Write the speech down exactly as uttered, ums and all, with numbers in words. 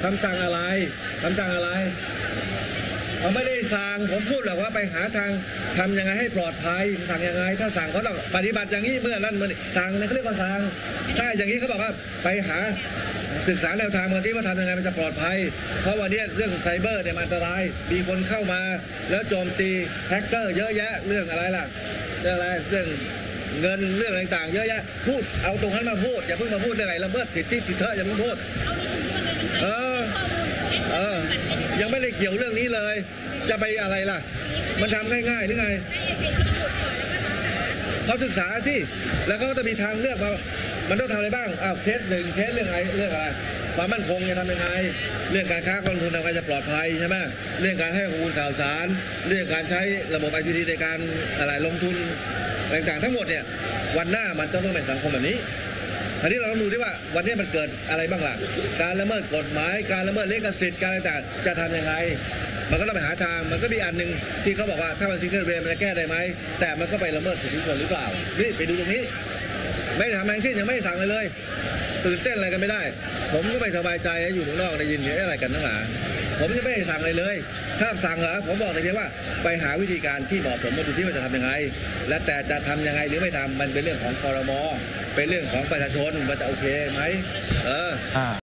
คำสั่งอะไรคำสั่งอะไรเขาไม่ได้สั่งผมพูดหรอกว่าไปหาทางทำยังไงให้ปลอดภัยสั่งยังไงถ้าสั่งเขาต้องปฏิบัติอย่างนี้เมื่อนั้นเมื่อนี้สั่งเนี่ยเขาเรียกว่าสั่งถ้าอย่างนี้เขาบอกว่าไปหาศึกษาแนวทางมาที่ว่าทำยังไงมันจะปลอดภัยเพราะวันนี้เรื่องไซเบอร์เนี่ยมันอันตรายมีคนเข้ามาแล้วโจมตีแฮกเกอร์เยอะแยะเรื่องอะไรล่ะเรื่องอะไรเรื่องเงินเรื่องอะไรต่างๆเยอะแยะพูดเอาตรงนั้นมาพูดอย่าเพิ่งมาพูดเรื่องอะไรละเมิดสิทธิสิทธิอย่าเพิ่งพูดเออเออยังไม่ได้เกี่ยวเรื่องนี้เลยจะไปอะไรล่ะมันทำง่ายๆหรือไงเขาศึกษาสิแล้วเขาก็จะมีทางเลือกมามันต้องทำอะไรบ้างอ้าวเคสหนึ่งเคสเรื่องอะไรเรื่องอะไรความมั่นคงจะทำยังไงเรื่องการค้าการลงทุนทำไงจะปลอดภัยใช่ไหมเรื่องการให้ข้อมูลข่าวสารเรื่องการใช้ระบบไอทีในการอะไรลงทุนต่างๆทั้งหมดเนี่ยวันหน้ามันต้องเป็นสังคมแบบนี้ทีนี้เราต้องดูที่ว่าวันนี้มันเกิดอะไรบ้างล่ะการละเมิดกฎหมายการละเมิดลิขสิทธิ์การต่างๆจะทำยังไงมันก็ต้องไปหาทางมันก็มีอันหนึ่งที่เขาบอกว่าถ้ามันซิงเกิลเวย์มันจะแก้ได้ไหมแต่มันก็ไปละเมิดสิทธิชนหรือเปล่านี่ไปดูตรงนี้ไม่ทำแรงที่ยังไม่สั่งเลยเลยตื่นเต้นอะไรกันไม่ได้ผมก็ไม่สบายใจอยู่ข้างนอกได้ยินอะไรกันทั้งหลายผมจะไม่ได้สั่งอะไรเลยถ้าสั่งเหรอผมบอกเลยเพียงว่าไปหาวิธีการที่เหมาะสมมาดูที่ว่าจะทำยังไงและแต่จะทำยังไงหรือไม่ทำมันเป็นเรื่องของครม.เป็นเรื่องของประชาชนมันจะโอเคไหมเออ